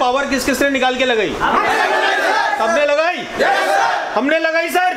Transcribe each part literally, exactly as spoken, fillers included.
Power किस किसने निकाल के लगाई? सबने लगाई? हमने लगाई sir.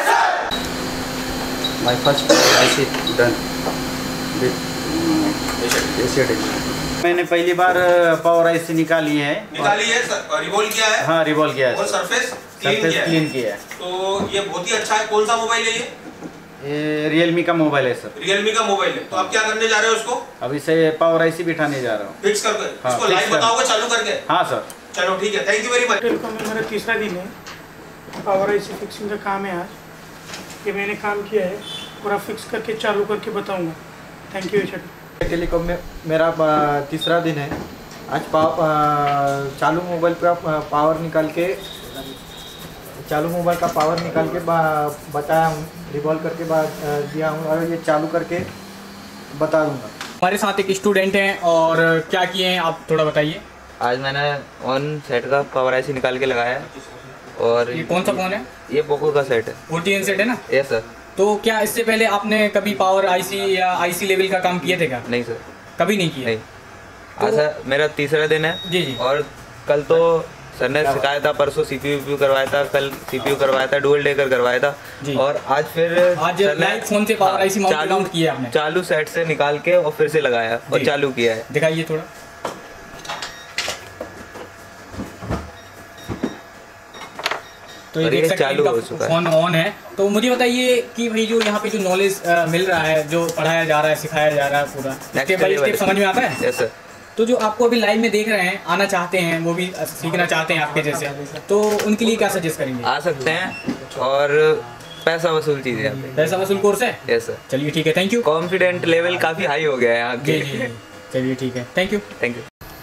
My first I C done with Asia Technology। मैंने पहली बार पावर आईसी निकाली है। निकाली है सर, रिवॉल्व किया है। हाँ रिवॉल्व किया है। और सरफेस क्लीन किया है। क्लीन किया है। तो ये बहुत ही अच्छा है। कौन सा मोबाइल है ये? ये रियलमी का मोबाइल है सर। रियलमी का मोबाइल है। तो आप क्या करने जा रहे हो उसको? अभी से पावर आईसी बिठाने जा रहा हूँ। फिक्स करके हाँ, इसको लाइव बताओगे चालू करके? हाँ सर। चलो ठीक है, thank you very much. Telecom में मेरा तीसरा दिन है। पावर आईसी फिक्सिंग का काम है आज। ये मैंने काम किया है, पूरा फिक्स करके चालू करके बताऊंगा। थैंक यू एशिया टेलीकॉम में मेरा तीसरा दिन है। आज पाव चालू मोबाइल का पावर निकाल के चालू मोबाइल का पावर निकाल के बताया हूँ, रिवॉल्व करके दिया हूँ और ये चालू करके बता दूँगा। हमारे साथ एक स्टूडेंट हैं और क्या किए हैं आप थोड़ा बताइए। आज मैंने ऑन सेट का पावर आईसी निकाल के लगाया है। और ये कौन सा फोन है? ये पोको का सेट है। ओ टी एन सेट है ना? Yes sir. तो क्या इससे पहले आपने कभी पावर आईसी या आईसी लेवल का काम किए थे क्या? नहीं सर, कभी नहीं किया। नहीं। तो आज मेरा तीसरा दिन है। जी जी। और कल तो सर ने सिखाया था, परसों सीपीयू वीपीयू करवाया था, कल सीपीयू करवाया था, डुअल डेकर करवाया था। और आज फिर आज लाइव फोन से पावर आईसी माउंट माउंट किया आपने? चालू सेट से निकाल के और फिर से लगाया और चालू किया है। दिखाइए थोड़ा। तो ये देख सकते हैं फोन ऑन है। तो मुझे बताइए कि भाई जो यहाँ पे जो नॉलेज मिल रहा है, जो पढ़ाया जा रहा है, सिखाया जा रहा है, पूरा स्टेप बाय स्टेप समझ में आता है? Yes sir. तो जो आपको अभी लाइव में देख रहे हैं, आना चाहते हैं, वो भी सीखना चाहते हैं आपके जैसे, तो उनके लिए क्या सजेस्ट करेंगे? आ सकते हैं और पैसा वसूल चीज़ है। पैसा वसूल कोर्स है? Yes sir. चलिए ठीक है, थैंक यू। कॉन्फिडेंट लेवल काफ़ी हाई हो गया है यहाँ के। जी जी, चलिए ठीक है, थैंक यू। Thank you.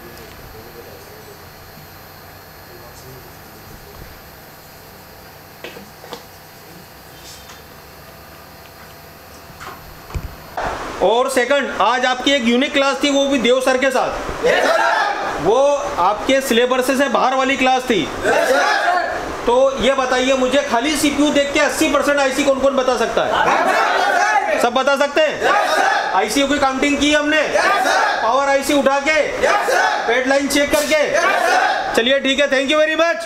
और सेकंड, आज आपकी एक यूनिक क्लास थी, वो भी देव सर के साथ। yes, वो आपके सिलेबस से बाहर वाली क्लास थी। yes, तो ये बताइए मुझे, खाली सीपीयू देख के अस्सी परसेंट आईसी कौन कौन बता सकता है? सब बता सकते हैं? yes, आईसीयू की काउंटिंग की हमने। yes, पावर आईसी उठा के, yes, पेड लाइन चेक करके। yes, चलिए ठीक है, थैंक यू वेरी मच।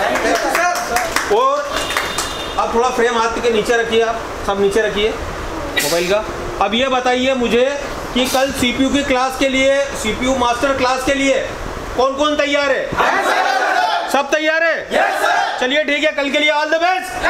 और आप थोड़ा फ्रेम हाथ के नीचे रखिए, आप सब नीचे रखिए मोबाइल का। अब ये बताइए मुझे कि कल सीपीयू की क्लास के लिए, सीपीयू मास्टर क्लास के लिए कौन कौन तैयार है? yes, सब तैयार है? yes, चलिए ठीक है, कल के लिए ऑल द बेस्ट।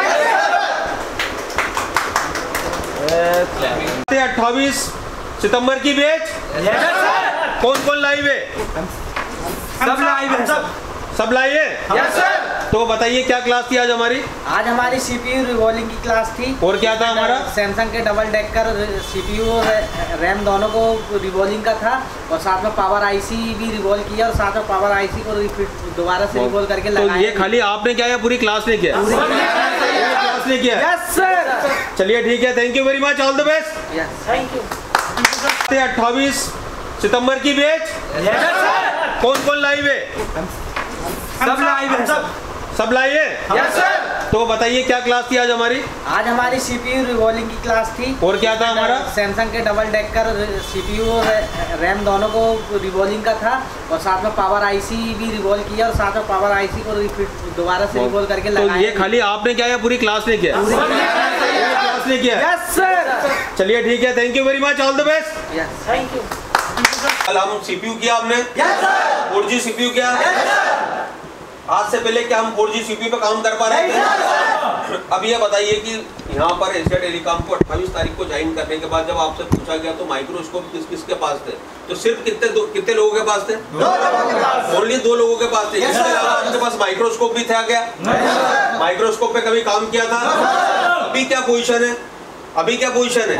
अट्ठाईस सितंबर की बैच। yes, कौन कौन लाइव है? सब लाइव है। सब सब लाइव है? Yes sir. तो बताइए क्या क्लास थी आज हमारी? आज हमारी सीपीयू रिवॉल्विंग की क्लास थी। और क्या था हमारा? सैमसंग के डबल डेकर सीपीयू और रैम दोनों को रिवॉल्विंग का था, और साथ में पावर आईसी भी रिवॉल्व किया, और साथ में पावर आईसी को दोबारा से रिवॉल्व करके लगाया। तो ये खाली आपने क्या या पूरी क्लास ने किया? क्लास ने किया? Yes sir. चलिए ठीक है, thank you very much, all the best. Yes thank you. अट्ठाईस सितंबर की बैच। कौन कौन लाइव है? सब लाइव है। सब सब लाइव है? Yes sir. तो बताइए क्या क्लास थी आज हमारी? आज हमारी सीपीयू रिवॉल्विंग की क्लास थी। और क्या था हमारा? सैमसंग के डबल डेकर सीपीयू और रैम दोनों को रिवॉल्विंग का था, और साथ में पावर आईसी भी रिवॉल्व किया, और साथ में पावर आईसी को दोबारा से रिवॉल्व करके लगाया। तो ये खाली आपने क्या या पूरी क्लास ने किया? क्लास ने किया? Yes sir. चलिए ठीक है, thank you very much, all the best. Yes thank you. कल हम सीपीयू किया हमने। yes, फोर जी सीपीयू किया। yes, आज से पहले क्या हम फोर जी सीपीयू पे काम कर पा रहे थे? yes, अब ये बताइए कि यहाँ पर एशिया टेलीकॉम को अट्ठाईस तारीख को ज्वाइन करने के बाद जब आपसे पूछा गया तो माइक्रोस्कोप किस किस के पास थे, तो सिर्फ कितने दो, कितने लोगों के पास थे? ओनली दो लोगों के पास थे। इसके अलावा आपके पास माइक्रोस्कोप भी था क्या? माइक्रोस्कोप पे कभी काम किया था? अभी क्या पोजीशन है? अभी क्या पोजीशन है?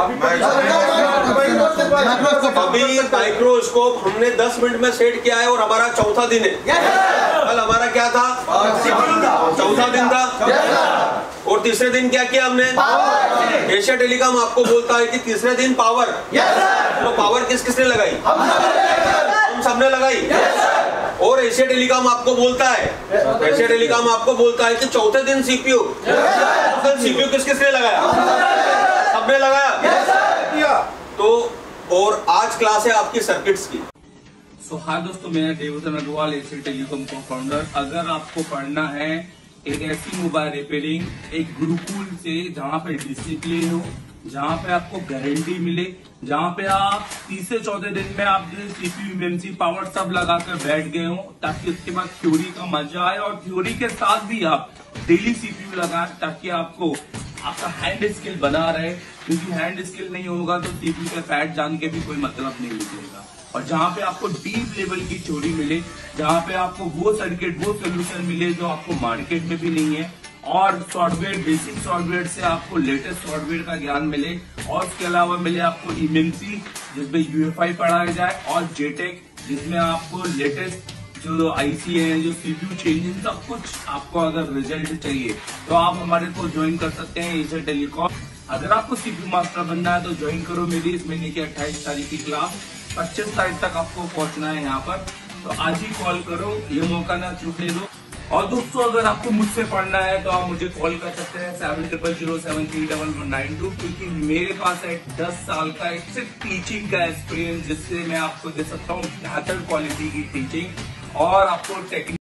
अभी माइक्रोस्कोप हमने दस मिनट में सेट किया है और हमारा चौथा दिन है। कल हमारा क्या था? चौथा दिन था। और तीसरे दिन क्या किया हमने? एशिया टेलीकॉम आपको बोलता है कि तीसरे दिन पावर। तो पावर किस किसने लगाई? हम सबने लगाई। और एशिया टेलीकॉम आपको बोलता है, एशिया टेलीकॉम आपको बोलता है कि चौथे दिन सीपीयू। कल सीपीयू किस किसने लगाया? सबने लगाया। तो और आज क्लास है आपकी सर्किट्स की। सो हाय दोस्तों, मैं देवधन अग्रवाल एसी टेलीकॉम का फाउंडर। अगर आपको पढ़ना है एक ऐसी मोबाइल रिपेयरिंग, एक गुरुकुल से जहाँ पे डिसिप्लिन हो, जहाँ पे आपको गारंटी मिले, जहाँ पे आप तीस से चौदह दिन में आप सीपीयू एमएमसी पावर सब लगाकर बैठ गए हो, ताकि उसके बाद थ्योरी का मजा आए और थ्योरी के साथ भी आप डेली सीपीयू लगाएं, ताकि आपको आपका हैंड स्किल बना रहे। क्योंकि हैंड स्किल नहीं होगा तो सीपीयू का फैट जान के भी कोई मतलब नहीं निकलेगा। और जहाँ पे आपको डीप लेवल की थ्योरी मिले, जहाँ पे आपको वो सर्किट, वो सोल्यूशन मिले जो आपको मार्केट में भी नहीं है, और सॉफ्टवेयर, बेसिक सॉफ्टवेयर से आपको लेटेस्ट सॉफ्टवेयर का ज्ञान मिले, और उसके अलावा मिले आपको ईएमसी जिसमें यूएफआई पढ़ाया जाए, और जेटेक जिसमें आपको लेटेस्ट जो आईसी है, जो सीपीयू चेंजिंग, सब कुछ आपको अगर रिजल्ट चाहिए तो आप हमारे को ज्वाइन कर सकते हैं एसी टेलीकॉम। अगर आपको सीपीयू मास्टर बनना है तो ज्वाइन करो मेरी इस महीने की अट्ठाईस तारीख की क्लास। पच्चीस तारीख तक आपको पहुंचना है यहाँ पर, तो आज ही कॉल करो, ये मौका ना चूकने दो। और दोस्तों, अगर आपको मुझसे पढ़ना है तो आप मुझे कॉल कर सकते हैं seven triple zero seven three double one nine two, क्योंकि मेरे पास है दस साल का एक सिर्फ टीचिंग का एक्सपीरियंस, जिससे मैं आपको दे सकता हूँ बेहतर क्वालिटी की टीचिंग और आपको टेक्निक